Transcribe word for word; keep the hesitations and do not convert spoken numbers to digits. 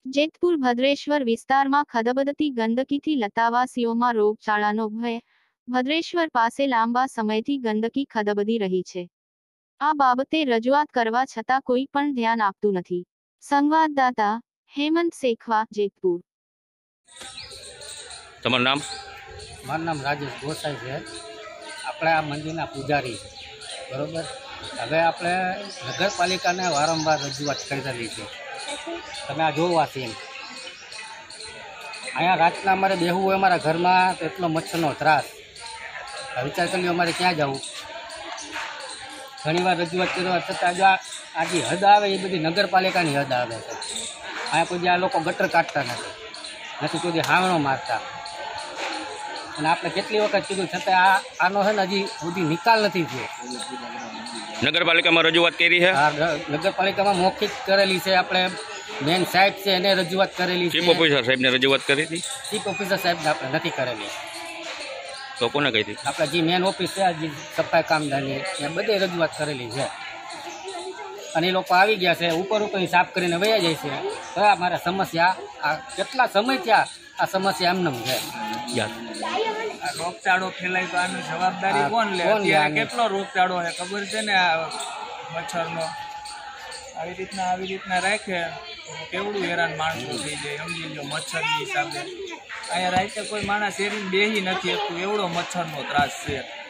જેતપુર ભદ્રેશ્વર વિસ્તારમાં ખદબદતી ગંદકીથી લતાવાસીઓમાં રોગચાળાનો ભય. ભદ્રેશ્વર પાસે લાંબા સમયથી ગંદકી ખદબદી રહી છે. આ બાબતે રજૂઆત કરવા છતાં કોઈ પણ ધ્યાન આપતું નથી. સંવાદદાતા હેમંત શેખવા, જેતપુર. તમારું નામ? મારું નામ રાજેશ ગોસાઈ છે. આપણે આ મંદિરના પૂજારી છે, બરોબર. હવે આપણે નગરપાલિકાને વારંવાર રજૂઆત કરેલી છે. તમે આ જોવાથી અહીંયા રાતના અમારે બેહવું હોય અમારા ઘરમાં તો એટલો મચ્છરનો ત્રાસ. વિચાર કરી લો અમારે ક્યાં જવું. ઘણીવાર રજૂઆત કરવા છતાં જો આ જે હદ આવે એ બધી નગરપાલિકાની હદ આવે છે. અહીંયા કોઈ આ લોકો ગટર કાઢતા નથી, નથી કોઈ હાવણો મારતા. અને આપણે કેટલી વખત કીધું છતાં આ આનો છે ને હજી સુધી નિકાલ નથી થયો. નગરપાલિકામાં રજૂઆત કરી છે? હા, નગરપાલિકામાં મૌખિક કરેલી છે. આપણે મેન સાહેબ છે એને રજૂઆત કરેલી છે. ચીફ ઓફિસર સાહેબને રજૂઆત કરી હતી? ચીફ ઓફિસર સાહેબને આપણે નથી કરેલી. તો કોને કહી હતી? આપણે જે મેન ઓફિસ છે જે સફાઈ કામદારની એ બધી રજૂઆત કરેલી છે. અને એ લોકો આવી ગયા છે, ઉપર ઉપર સાફ કરીને વયા જાય છે. તો આ મારા સમસ્યા આ કેટલા સમય થયા આ સમસ્યા એમનેમ છે. રોગચાળો ફેલાય તો આની જવાબદારી કોણ લે? અત્યારે કેટલો રોગચાળો છે ખબર છે ને? આ મચ્છરનો આવી રીતના આવી રીતના રાખે તો કેવડું હેરાન માણસો થઈ જાય. સમજી લો મચ્છરની હિસાબે અહીંયા રાતે કોઈ માણસ શેરીને બેહી નથી શકતું, એવડો મચ્છરનો ત્રાસ છે.